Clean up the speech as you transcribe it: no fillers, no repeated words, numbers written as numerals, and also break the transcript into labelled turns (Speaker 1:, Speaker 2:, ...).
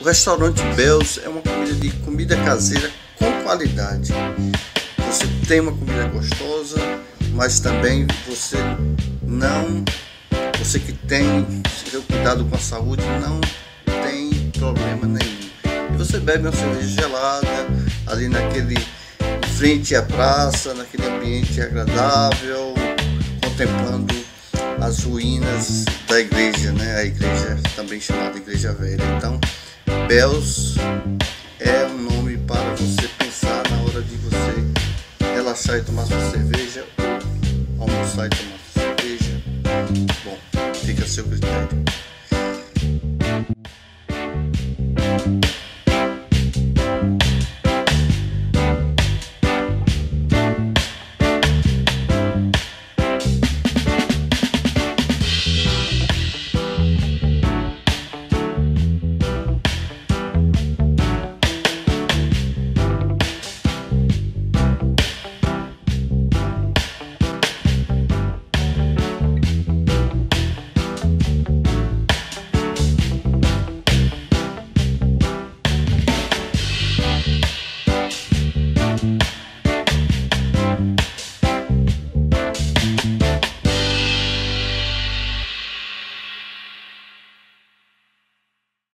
Speaker 1: O restaurante Bells é uma comida caseira com qualidade. Você tem uma comida gostosa, mas também você que tem seu cuidado com a saúde não tem problema nenhum. E você bebe uma cerveja gelada ali em frente à praça, naquele ambiente agradável, contemplando as ruínas da igreja, né? A igreja também chamada Igreja Velha. Então, Bells é um nome para você pensar na hora de você relaxar e tomar sua cerveja, ou almoçar e tomar sua cerveja. Bom, fica a seu critério.